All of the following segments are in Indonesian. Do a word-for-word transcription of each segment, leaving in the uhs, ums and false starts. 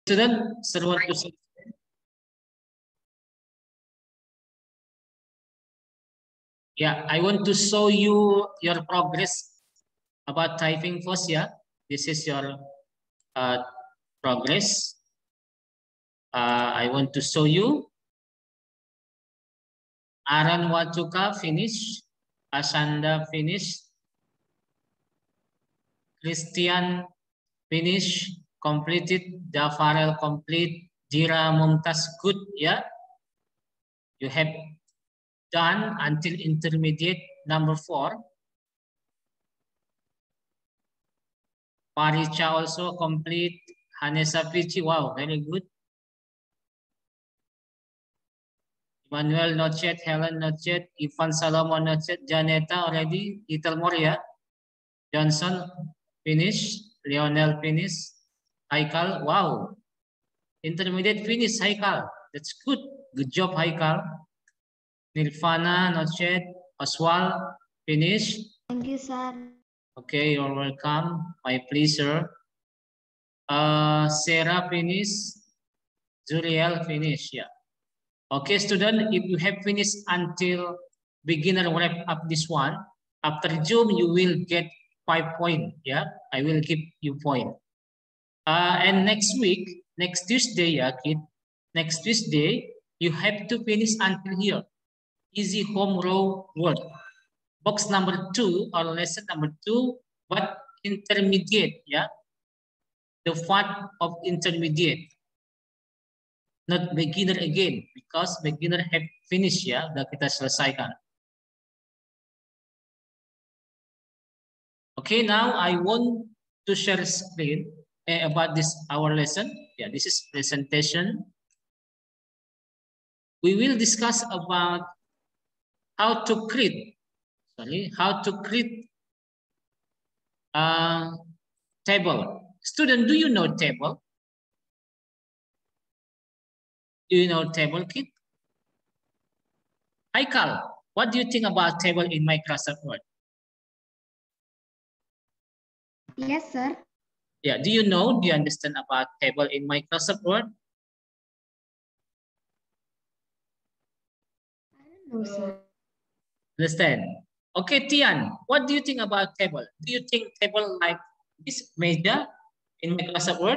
Student, sir want to say. Yeah, I want to show you your progress about typing first. Yeah, this is your uh, progress. Uh, I want to show you. Aran Watuka finish. Asanda finish. Christian finish. Completed. Dafarel complete. Dira Mumtaz good. Yeah, you have done until intermediate number four. Paricha also complete. Hanesa Pichi, wow, very good. Manuel not yet, Helen not yet, Ivan Salomon not yet, Janeta already, Ital Moria, Johnson finish, Lionel finish, Haikal, wow, intermediate finish, Haikal, that's good, good job Haikal. Nirvana not yet, Oswald finish. Thank you, sir. Okay, you're welcome, my pleasure. Uh, Sarah finish, Zuriel finish, yeah. Okay, student, if you have finished until beginner wrap up this one, after Zoom, you will get five point. Yeah, I will give you point. Uh, and next week, next Tuesday, yeah, kid, next Tuesday, you have to finish until here. Easy home row word. Box number two or lesson number two, but intermediate, yeah. The part of intermediate. Not beginner again, because beginner have finished ya, udah kita selesaikan. Okay, now I want to share screen eh, about this our lesson. Yeah, this is presentation. We will discuss about how to create, sorry, how to create a table. Student, do you know table? Do you know table, kid? Haikal, what do you think about table in Microsoft Word? Yes, sir. Yeah, do you know, do you understand about table in Microsoft Word? I don't know, sir. Understand? Okay, Tian, what do you think about table? Do you think table like this meja in Microsoft Word?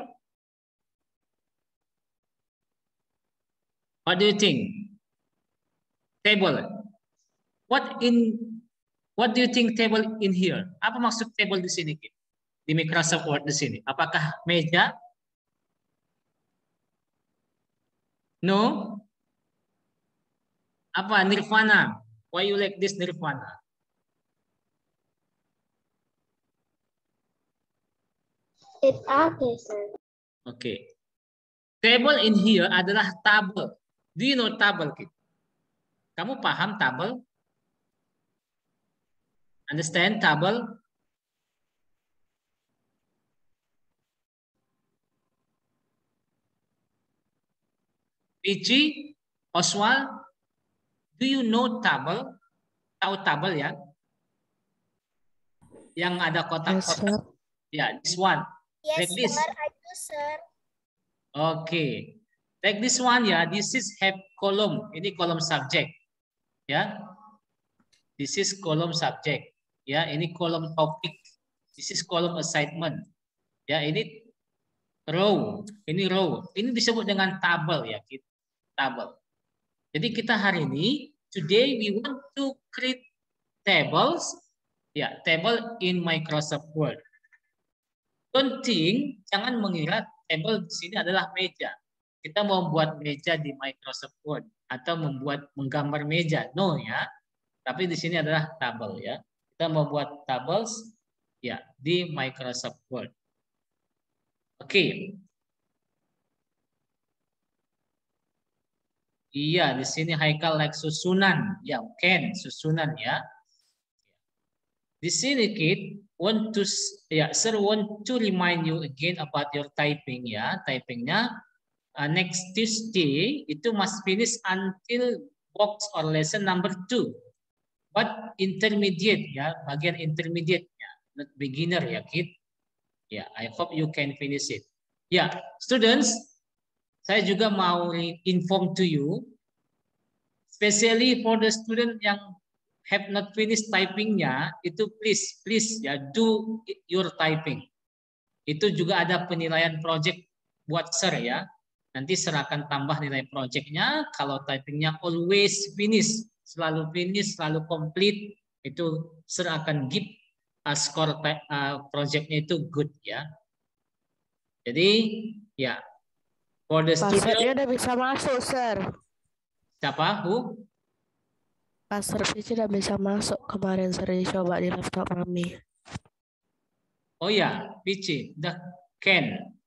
What do you think? Table. What in what do you think table in here? Apa maksud table di sini, Kid? Di Microsoft Word di sini. Apakah meja? No? Apa Nirvana? Why you like this Nirvana? It's okay, sir. Okay. Table in here adalah tabel. Do you know tabel, Kid? Kamu paham tabel? Understand tabel? P G, Oswald, do you know tabel? Tahu tabel ya? Yang ada kotak-kotak. Ya, this one. Yes, Like this. sir. I do, sir. Okay. Like this one ya, this is have column. Ini kolom subject. Ya. This is kolom subject. Ya, ini kolom topik. This is kolom assignment. Ya, ini row. Ini row. Ini disebut dengan tabel ya, tabel. Jadi kita hari ini, today we want to create tables. Ya, table in Microsoft Word. Don't think, jangan mengira table di sini adalah meja. Kita mau buat meja di Microsoft Word atau membuat menggambar meja, no ya. Tapi di sini adalah tabel ya. Kita mau buat tables ya di Microsoft Word. Oke. Okay. Iya, di sini Haikal like susunan, ya Ken susunan ya. Di sini kid want to ya sir want to remind you again about your typing ya, typingnya uh, next Tuesday itu must finish until box or lesson number two. But intermediate ya, bagian intermediate-nya, not beginner ya kid. Ya, I hope you can finish it. Ya, students, saya juga mau inform to you, especially for the student yang have not finished typingnya, itu please, please ya do your typing. Itu juga ada penilaian project buat Sir ya. Nanti Sir akan tambah nilai projectnya. Kalau typingnya always finish, selalu finish, selalu complete, itu Sir akan give a score uh, projectnya itu good ya. Jadi ya, for the student. Passwordnya udah bisa masuk, Sir. Siapa? Who? Password udah bisa masuk kemarin sering coba di laptop kami. Oh ya, P C, the can.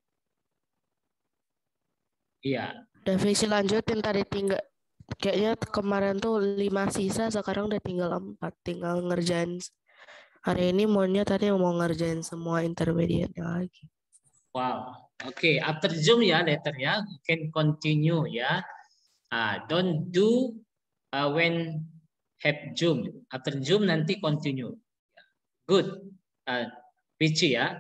Iya. Udah visi lanjutin tadi tinggal kayaknya kemarin tuh lima sisa, sekarang udah tinggal empat, tinggal ngerjain. Hari ini maunya tadi mau ngerjain semua intermediate lagi. Wow. Oke, okay. After Zoom ya later ya, you can continue ya. Uh, don't do uh, when have Zoom. After Zoom nanti continue. Good. Uh, P C ya.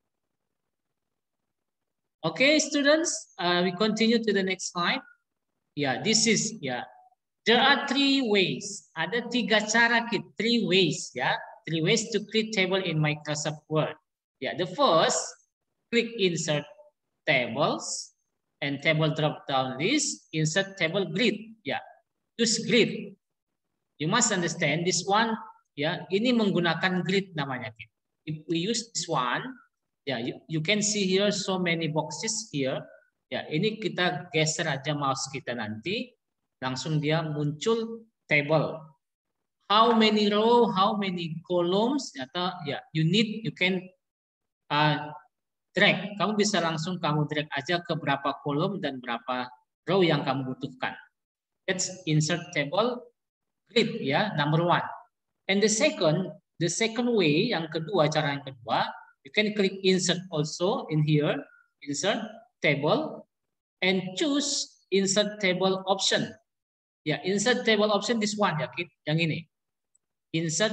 Okay, students, uh, we continue to the next slide. Yeah, this is yeah. There are three ways. Ada tiga cara kita. Three ways ya. Three ways to create table in Microsoft Word. Yeah, the first, click insert tables and table drop down list. Insert table grid. Yeah, choose grid. You must understand this one. Ya, ini menggunakan grid namanya. If we use this one. Ya, you, you can see here so many boxes here. Ya, ini kita geser aja mouse kita nanti, langsung dia muncul table. How many row, how many columns, atau ya, you need, you can uh, drag. Kamu bisa langsung kamu drag aja ke berapa kolom dan berapa row yang kamu butuhkan. That's insert table grid ya, number one. And the second, the second way, yang kedua, cara yang kedua. You can click insert also in here, insert table, and choose insert table option. Ya, insert table option this one ya, Kit, yang ini. Insert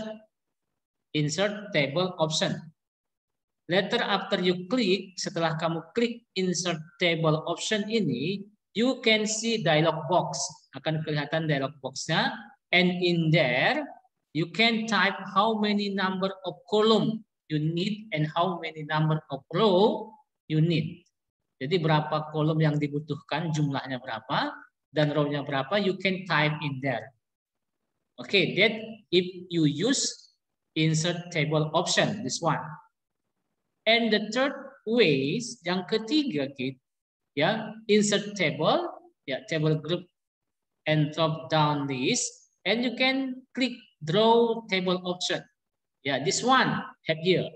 insert table option. Later after you click, setelah kamu klik insert table option ini, you can see dialog box. Akan kelihatan dialog boxnya, and in there you can type how many number of column you need and how many number of row you need. Jadi berapa kolom yang dibutuhkan, jumlahnya berapa, dan row-nya berapa, you can type in there. Oke, okay, that if you use insert table option, this one. And the third ways, yang ketiga, kit, ya, insert table, ya, table group, and drop down list, and you can click draw table option. Ya, this one have here.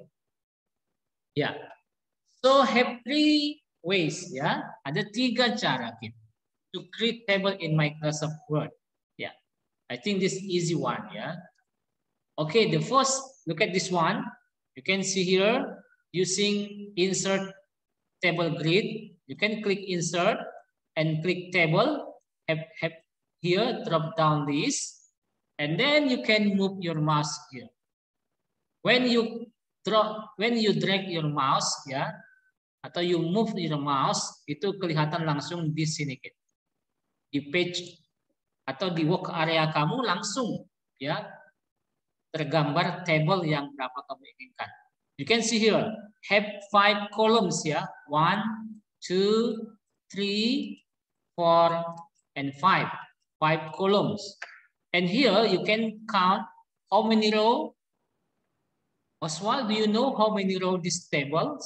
Ya, so have three ways ya. Ada tiga cara kita to create table in Microsoft Word. Ya, I think this easy one ya. Okay, the first look at this one. You can see here using insert table grid. You can click insert and click table. Have have here drop down list, and then you can move your mouse here. When you draw, when you drag your mouse ya, atau you move your mouse, itu kelihatan langsung di sini, di page atau di work area kamu langsung ya tergambar table yang berapa kamu inginkan. You can see here have five columns ya, one, two, three, four, and five, five columns. And here you can count how many rows. Oswald, do you know how many rows this tables?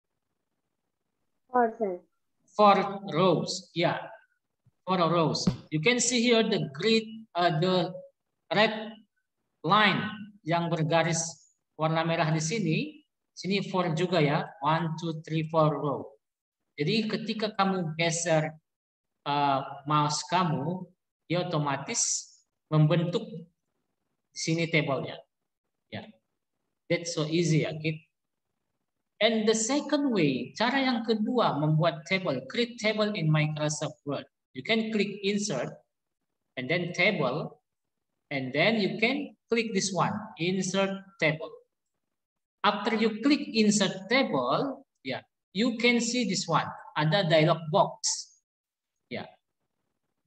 Four, sir. Four rows, yeah, four rows. You can see here the grid, uh, the red line yang bergaris warna merah di sini. Sini four juga ya, one, two, three, four row. Jadi ketika kamu geser uh, mouse kamu, dia otomatis membentuk di sini tabelnya. Ya. That's so easy ya, kid. And the second way, cara yang kedua membuat table, create table in Microsoft Word. You can click insert and then table, and then you can click this one, insert table. After you click insert table, yeah, you can see this one, ada dialog box.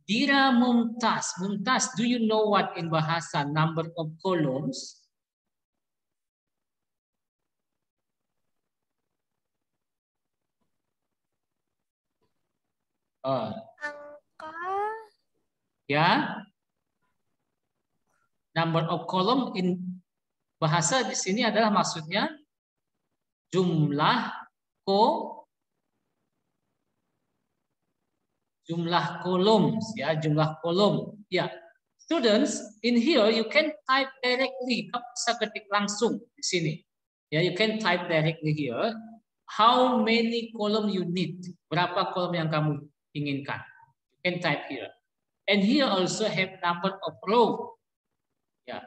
Dira Mumtaz. Mumtaz, do you know what in bahasa number of columns? Oh. Angka. Ya. Number of column in bahasa di sini adalah maksudnya jumlah ko jumlah kolom ya, jumlah kolom. Ya. Students, in here you can type directly. Kamu bisa ketik langsung di sini. Ya, you can type directly here. How many column you need? Berapa kolom yang kamu inginkan? You can type here. And here also have number of row. Ya.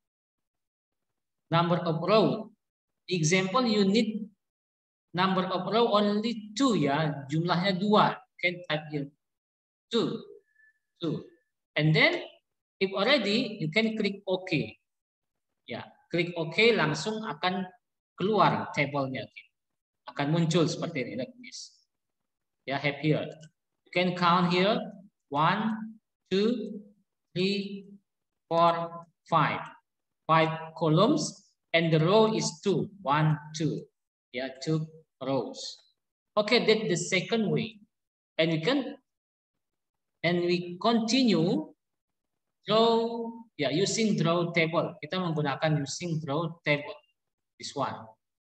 Number of row. The example you need number of row only two ya. Jumlahnya dua. You can type here. Two. Two. And then if already you can click OK. Ya, klik OK langsung akan keluar tabelnya. Akan muncul seperti ini like this. Ya, have here. You can count here one, two, three, four, five. Five columns and the row is two. One, two. Yeah, two rows. Okay, that's the second way. And we can and we continue draw ya, yeah, using draw table. Kita menggunakan using draw table. This one.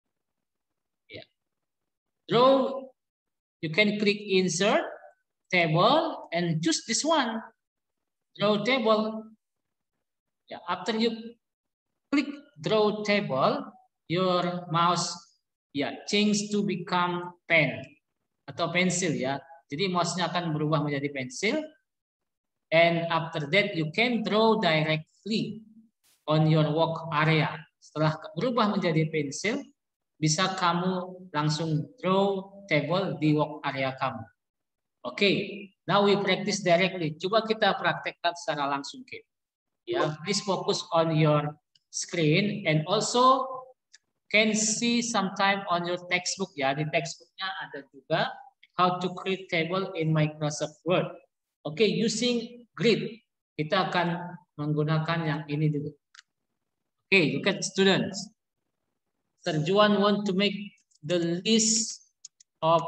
Ya. Yeah. Draw, you can click insert table and choose this one. Draw table. Ya, yeah, after you click draw table, your mouse ya, yeah, change to become pen atau pensil ya. Jadi mouse-nya akan berubah menjadi pensil. And after that you can draw directly on your work area. Setelah berubah menjadi pensil, bisa kamu langsung draw table di work area kamu. Oke, okay. Now we practice directly. Coba kita praktekkan secara langsung, Kid. Ya, please focus on your screen and also can see sometime on your textbook ya. Di textbooknya ada juga how to create table in Microsoft Word. Oke, okay, using grid. Kita akan menggunakan yang ini dulu. Oke, okay, look at students. Serjuan want to make the list of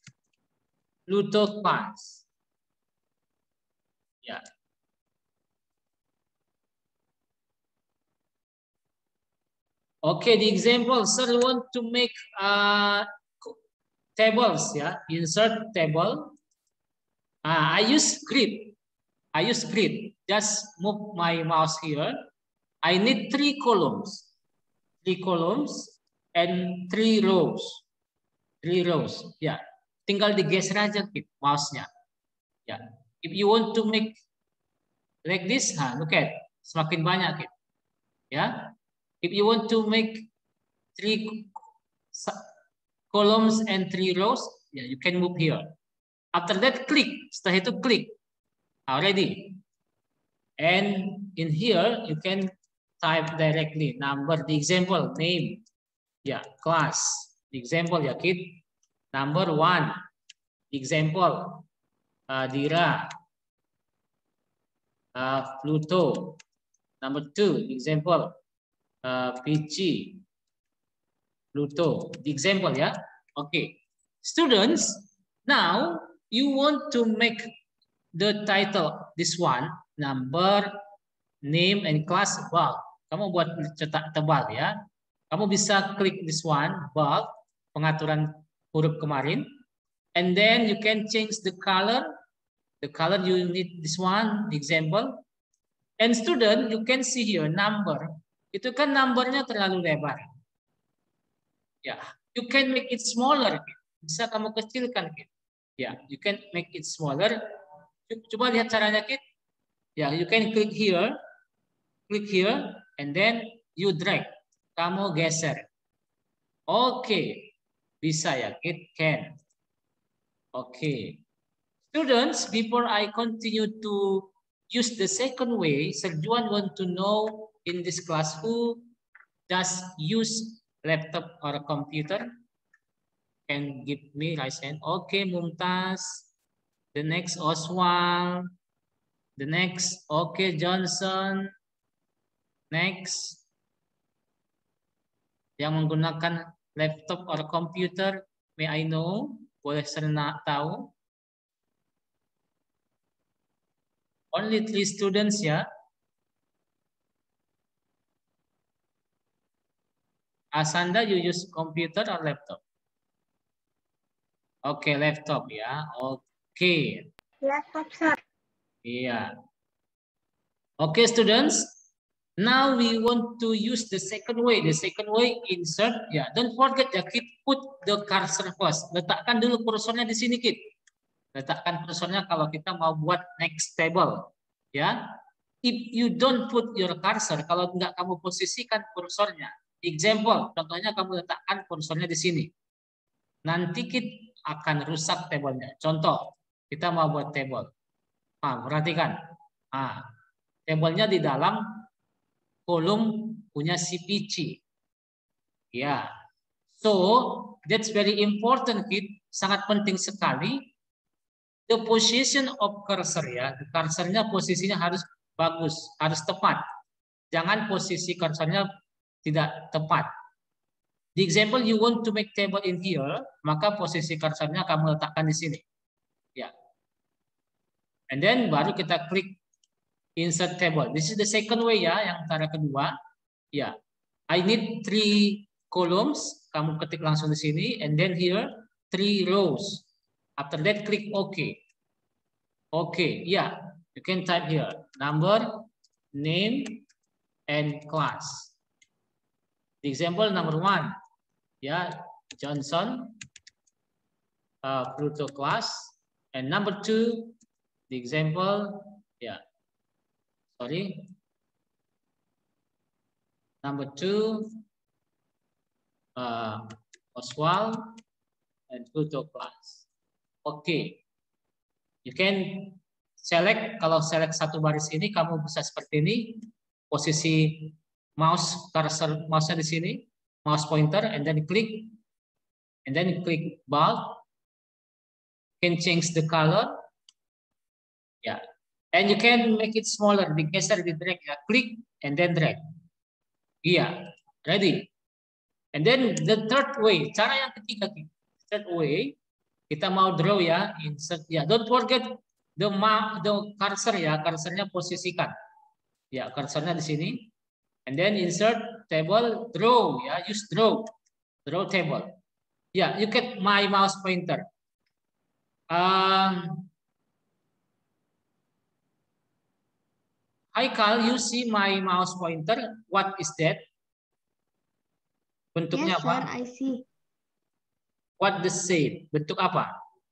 Pluto class. Ya. Yeah. Okay, the example, sir want to make uh, tables, ya, yeah. Insert table. Uh, I use grid. I use grid. Just move my mouse here. I need three columns, three columns and three rows, three rows. Ya, yeah. Tinggal digeser aja mouse-nya. Ya, yeah. If you want to make like this, huh, look at, semakin banyak, ya. Yeah. If you want to make three columns and three rows, yeah, you can move here. After that, click. Setelah itu klik. Already. And in here, you can type directly number, the example, name, yeah, class. The example, ya, kid. Number one. The example, uh, Dira, uh, Pluto. Number two, the example, uh, Pichi, Pluto. The example, ya. Okay. Students, now you want to make the title, this one, number, name, and class bulk. Kamu buat cetak tebal ya. Kamu bisa klik this one, bulk, pengaturan huruf kemarin. And then you can change the color. The color you need this one, the example. And student, you can see here, number. Itu kan numbernya terlalu lebar. Ya, you can make it smaller. Bisa kamu kecilkan. Ya, you can make it smaller. Coba lihat caranya, Kid. Ya, you can click here, click here, and then you drag. Kamu geser. Oke, okay. Bisa ya, Kid? Can. Oke. Okay. Students, before I continue to use the second way, Serjuan want to know in this class who does use laptop or computer? Can give me raise hand. Okay, Mumtaz. The next Oswald. The next, okay, Johnson. Next. Yang menggunakan laptop or computer, may I know? Boleh saya tahu? Only three students ya. Asanda, you use computer or laptop? Oke, okay, laptop ya. Oke. Okay. Laptop, sir. Iya. Oke, okay, students. Now we want to use the second way. The second way, insert. Ya, don't forget ya, keep put the cursor first. Letakkan dulu kursornya di sini, Kit. Letakkan kursornya kalau kita mau buat next table. Ya. If you don't put your cursor, kalau nggak kamu posisikan kursornya. Example, contohnya kamu letakkan kursornya di sini. Nanti Kit akan rusak tabelnya. Contoh, kita mau buat table. Nah, perhatikan. Nah, tabelnya di dalam kolom punya C P C. Ya. So, that's very important, Kid. Sangat penting sekali. The position of cursor ya. Cursornya posisinya harus bagus, harus tepat. Jangan posisi cursornya tidak tepat. The example you want to make table in here, maka posisi cursornya kamu letakkan di sini. Ya. And then baru kita klik insert table. This is the second way ya, yang cara kedua. Ya, I need three columns. Kamu ketik langsung di sini, and then here three rows. After that, klik OK. OK, ya, you can type here number, name, and class. The example number one, ya, Johnson, uh, Pluto class, and number two, the example, ya. Sorry. Number two, uh, Oswald and Pluto class. Oke. Okay. You can select, kalau select satu baris ini, kamu bisa seperti ini. Posisi mouse cursor, mouse-nya di sini. Mouse pointer, and then klik. And then klik bold. You can change the color. Ya. Yeah. And you can make it smaller, digeser, di drag ya, klik and then drag. Iya, ready. And then the third way, cara yang ketiga, third way, kita mau draw ya, insert ya. Don't forget the the cursor ya, cursornya posisikan. Ya, cursornya di sini. And then insert table, draw ya, use draw, draw table. Ya, you get my mouse pointer. Um, Hi Carl, you see my mouse pointer? What is that? Bentuknya yes, apa? Sir, I see. What the shape? Bentuk apa?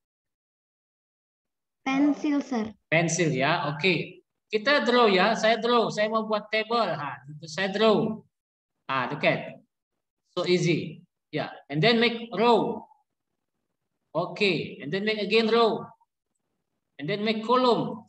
Pensil, sir. Pensil ya, oke. Okay. Kita draw ya, saya draw. Saya mau buat table. Nah, saya draw. Ah, look at. So easy. Ya, yeah. And then make row. Oke, okay. And then make again row. And then make column.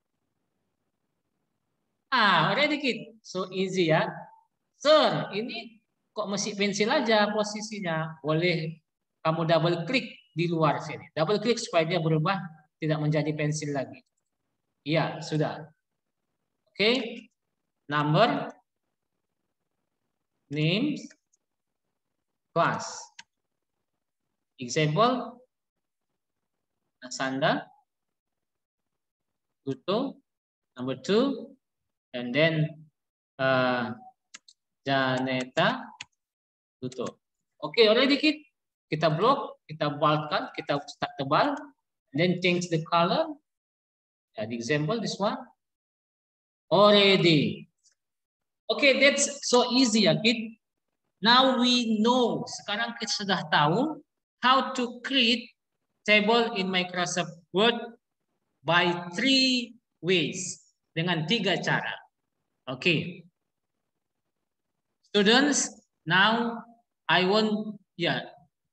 Ah, ready kid. So easy ya. Sir, ini kok masih pensil aja posisinya? Boleh kamu double klik di luar sini. Double klik supaya dia berubah, tidak menjadi pensil lagi. Iya, sudah. Oke. Okay. Number, name, class. Example, Asanda, Pluto, number two, and then uh, Janeta, Pluto. Oke, okay, already kid. Kita block, kita boldkan, kita start tebal, and then change the color. Ya, the example this one. Already. Oke, okay, that's so easy ya kid. Now we know. Sekarang kita sudah tahu how to create table in Microsoft Word by three ways. Dengan tiga cara. Oke. Okay. Students, now I want yeah,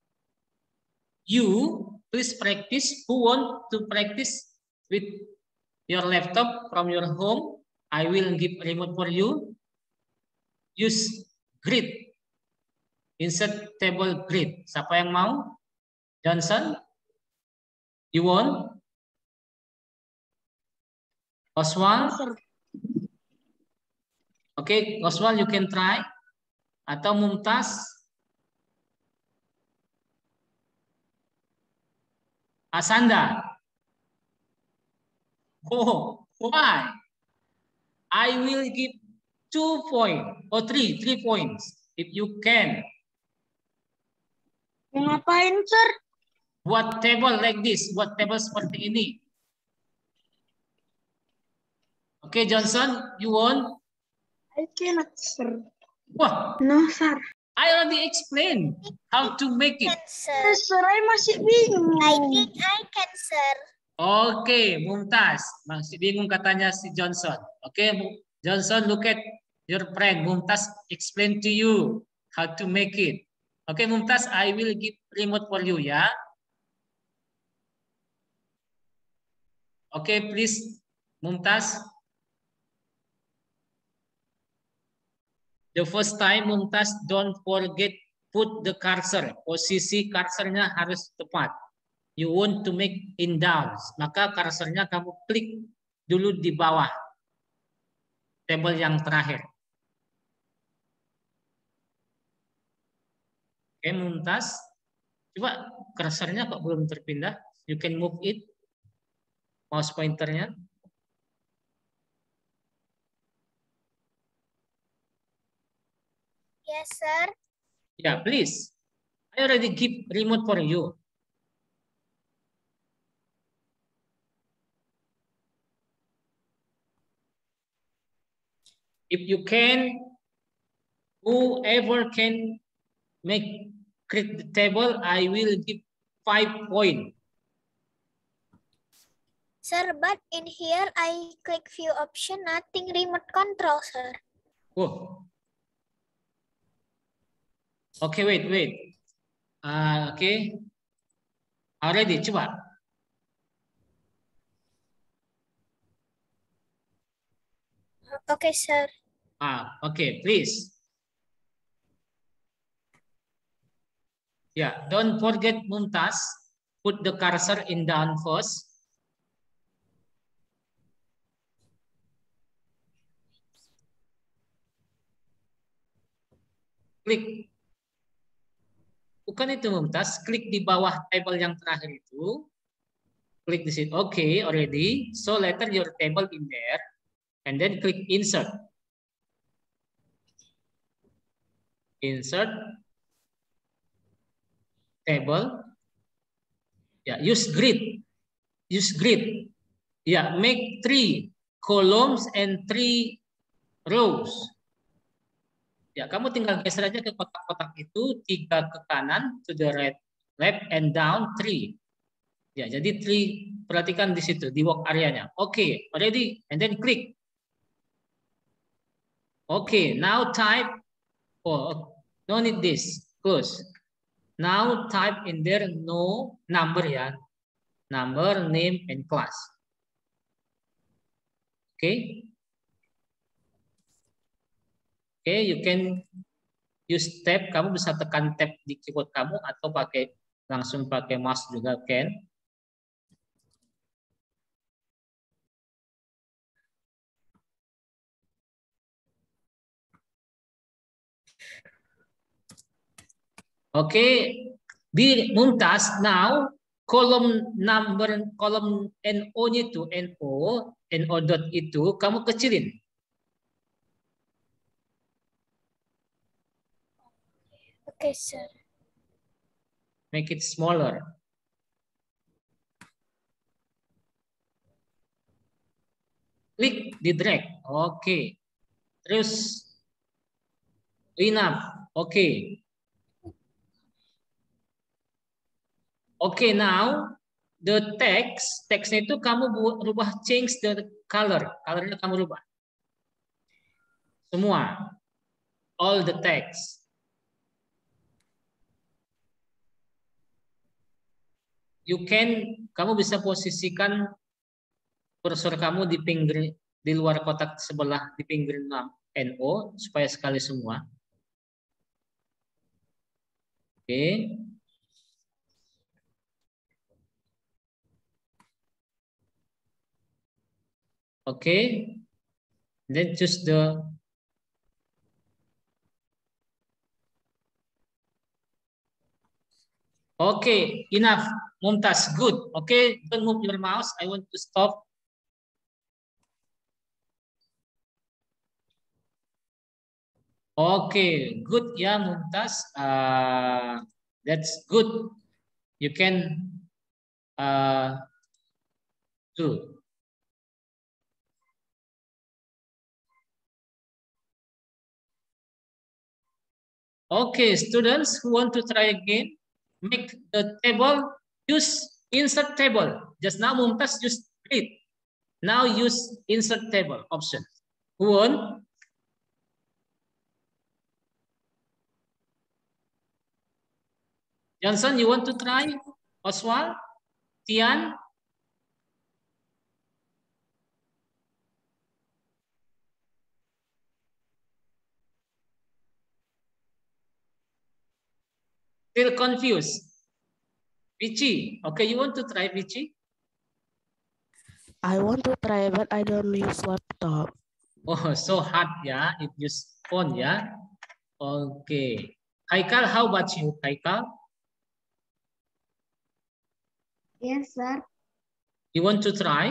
you please practice. Who want to practice with your laptop from your home? I will give remote for you. Use grid. Insert table grid. Siapa yang mau? Johnson? You want? Oswald? Oke, Oswald, you can try. Atau Mumtaz? Asanda? Oh, why? I will give two points or three, three points if you can. Ngapain, sir? Buat table like this, buat table seperti ini. Oke, okay, Johnson, you want? I cannot, sir. Wah, no, sir. I already explained how to make it. Sir, sir, I masih bingung. I think I can, sir. Oke, okay, Mumtaz. Masih bingung katanya si Johnson. Oke, okay, Johnson, look at your friend. Mumtaz explain to you how to make it. Oke, okay, Mumtaz, I will give remote for you ya. Oke, okay, please, Mumtaz. The first time, Mumtaz, don't forget put the cursor. Posisi cursornya harus tepat. You want to make in down, maka cursornya kamu klik dulu di bawah tabel yang terakhir. Oke, Mumtaz, coba cursornya kok belum terpindah? You can move it, mouse pointernya. Yes, sir. Yeah, please. I already give remote for you. If you can, whoever can make click the table, I will give five points. Sir, but in here I click view option, nothing remote control, sir. Oh. Okay, wait, wait. Uh, okay. Already, coba. Okay, sir. Ah, okay, please. Yeah, don't forget Mumtaz. Put the cursor in down first. Klik. Bukan itu Mumtaz, klik di bawah table yang terakhir itu. Klik di situ. Oke, okay, already. So later your table in there. And then click insert. Insert. Table. Ya, yeah, use grid. Use grid. Ya, yeah, make three columns and three rows. Ya, kamu tinggal geser aja ke kotak-kotak itu, tiga ke kanan, to the right, left, and down, three. Ya, jadi three, perhatikan di situ, di work area-nya. Oke, okay, already, and then click. Oke, okay, now type, oh, no need this, close. Now type in there no number ya, number, name, and class. Oke. Okay. Oke, okay, you can use tab, kamu bisa tekan tab di keyboard kamu atau pakai langsung pakai mouse juga can. Oke, okay. Di Mumtaz now kolom number kolom N O-nya itu N O, N O dot itu kamu kecilin. Okay, sir. Make it smaller. Klik di drag. Oke. Okay. Terus clean up. Oke. Okay. Oke, okay, now the text, teksnya itu kamu buat rubah change the color. Colornya kamu rubah. Semua. All the text. You can, kamu bisa posisikan kursor kamu di pinggir, di luar kotak sebelah, di pinggir N O, supaya sekali semua. Oke. Okay. Okay. Then choose the okay, enough. Mumtaz, good. Okay, don't move your mouse. I want to stop. Okay, good. Yeah, Mumtaz. Uh, that's good. You can uh, do. Okay, students who want to try again, make the table, use insert table. Just now Mumtaz use grid. Now use insert table option. Who want? Johnson, you want to try? Oswald? Tian? Still confused? Vichy, okay, you want to try Vichy? I want to try, but I don't use laptop. Oh, so hard, yeah. If use phone, yeah. Okay. Haikal, how about you, Haikal? Yes, sir. You want to try?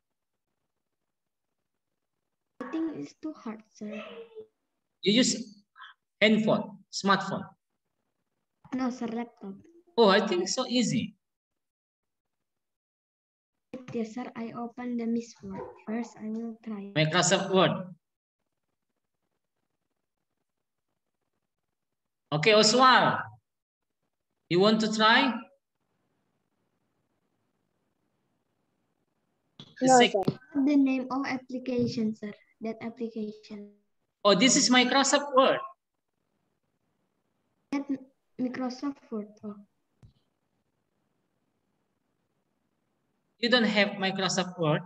I think it's too hard, sir. You use handphone, smartphone. No, sir, laptop. Oh, I think so easy. Yes, sir. I open the Miss Word. First, I will try. Microsoft Word. Okay, Oswald. You want to try? No, sir. The name of application, sir. That application. Oh, this is Microsoft Word. That Microsoft Word. Oh. You don't have Microsoft Word?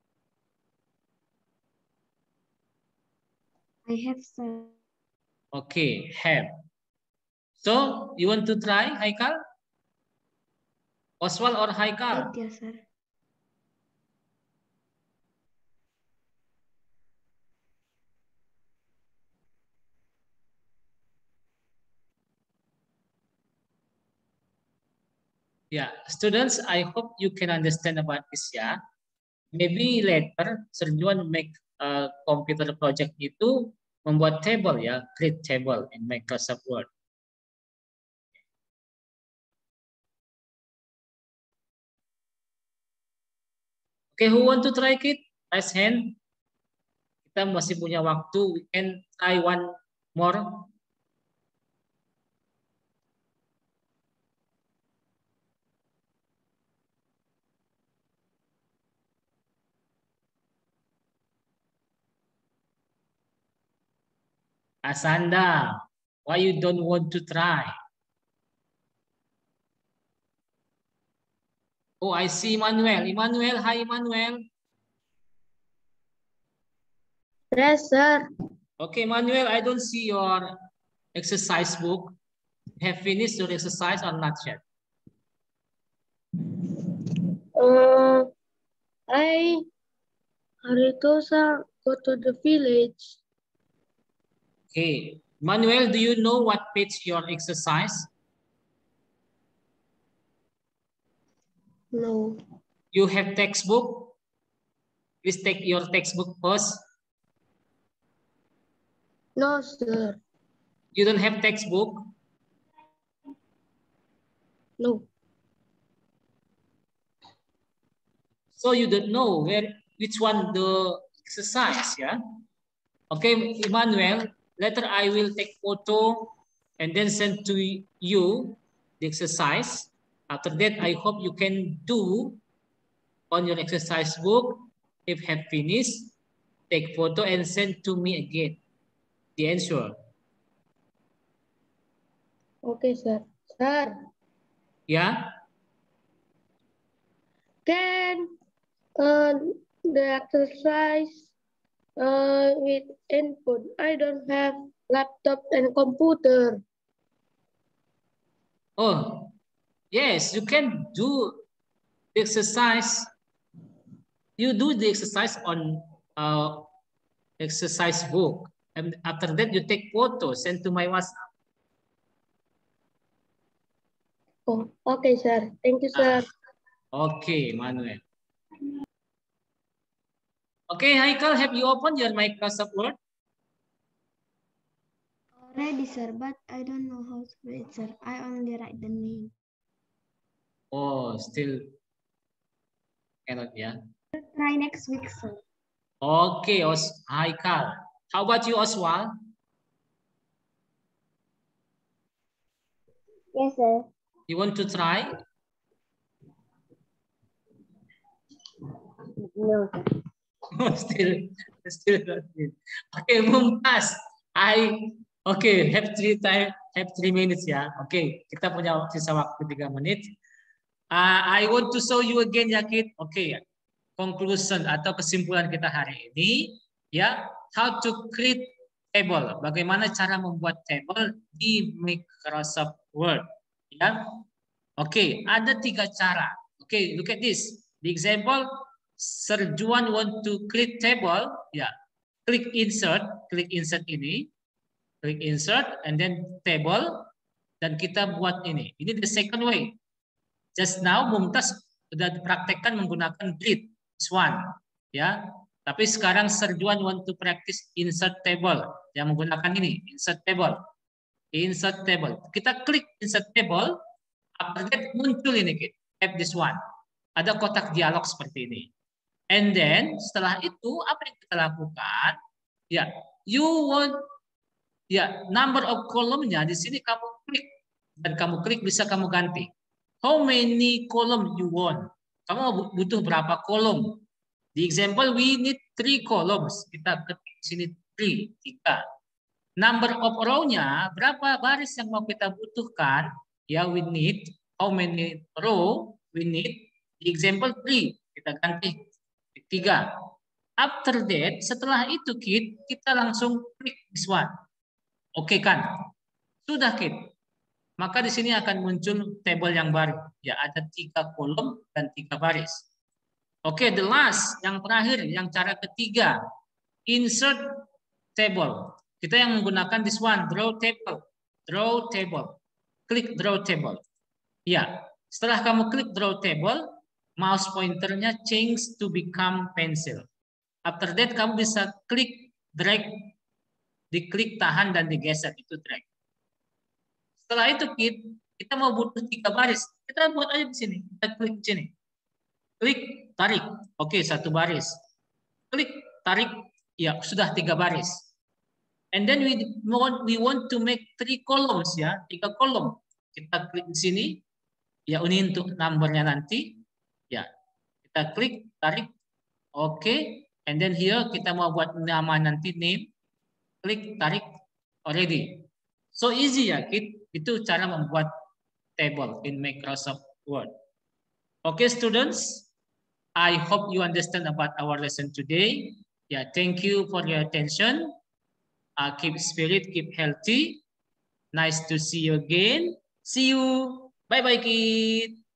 I have, sir. Okay, have. So, you want to try, Haikal? Oswald or Haikal? Yes, sir. Yeah, students, I hope you can understand about this ya. Maybe later, Sir Juan make a computer project itu membuat table ya, create table in Microsoft Word. Okay, who want to try it? Raise hand. Kita masih punya waktu. We can try one more. Asanda, why you don't want to try? Oh, I see Emmanuel. Emmanuel, hi Emmanuel. Yes, sir. Okay, Emmanuel, I don't see your exercise book. Have finished your exercise or not yet? Uh, I Haritosa go to the village. Okay, Manuel, do you know what page your exercise? No. You have textbook? Please take your textbook first. No, sir. You don't have textbook? No. So you don't know where which one the exercise, yeah? Okay, Emmanuel, later I will take photo and then send to you the exercise. After that, I hope you can do on your exercise book. If have finished, take photo and send to me again the answer. Okay, sir. Sir, Yeah? can uh, the exercise uh, with input? I don't have laptop and computer. Oh, yes, you can do the exercise you do the exercise on uh, exercise book. And after that, you take photo, send to my WhatsApp. Oh, okay, sir. Thank you, sir. Okay, Manuel. Okay, Haikal, have you opened your Microsoft Word? Already, sir, but I don't know how to do it, sir. I only write the name. Oh, still cannot, yeah. Try next week, sir. Okay, Os Haikal. How about you, Oswald? Yes, sir. You want to try? No, sir. still, still not good. Okay, Mumtaz. I okay have three time have three minutes ya. Okay, kita punya sisa waktu tiga menit. Uh, I want to show you again ya Kit. Okay, conclusion atau kesimpulan kita hari ini ya, how to create table. Bagaimana cara membuat table di Microsoft Word ya. Oke, okay, ada tiga cara. Oke, okay, look at this. The example, Sir Juan want to create table, ya. Yeah. Klik insert, klik insert ini, klik insert, and then table, dan kita buat ini. Ini the second way. Just now Mumtaz sudah dipraktekkan menggunakan grid, this one, ya. Tapi sekarang Sir Juan want to practice insert table, yang menggunakan ini, insert table, insert table. Kita klik insert table, after that muncul ini, tap this one. Ada kotak dialog seperti ini. And then setelah itu apa yang kita lakukan? Ya, you want ya number of column-nya di sini kamu klik dan kamu klik bisa kamu ganti. How many column you want? Kamu butuh berapa kolom? Di example we need three columns. Kita ketik di sini three, tiga. Number of row-nya berapa baris yang mau kita butuhkan? Ya, we need how many row? We need di example three. Kita ganti tiga. After that, setelah itu Kit, kita langsung klik this one. Oke kan? Sudah Kit. Maka di sini akan muncul table yang baru. Ya, ada tiga kolom dan tiga baris. Oke, the last, yang terakhir, yang cara ketiga, insert table. Kita yang menggunakan this one, draw table, draw table, klik draw table. Ya, setelah kamu klik draw table, mouse pointernya change to become pencil. After that, kamu bisa klik drag, diklik tahan dan digeser, itu drag. Setelah itu kita mau butuh tiga baris, kita buat aja di sini. Kita klik di sini, klik tarik, oke satu baris, klik tarik, ya sudah tiga baris. And then we want we want to make three columns ya, tiga kolom. Kita klik di sini, ya ini untuk numbernya nanti, ya kita klik tarik, oke. And then here kita mau buat nama nanti name, klik tarik, already. So easy ya, Kit. Itu cara membuat table in Microsoft Word. Okay, students. I hope you understand about our lesson today. Yeah, thank you for your attention. Uh, keep spirit, keep healthy. Nice to see you again. See you. Bye-bye, Kit.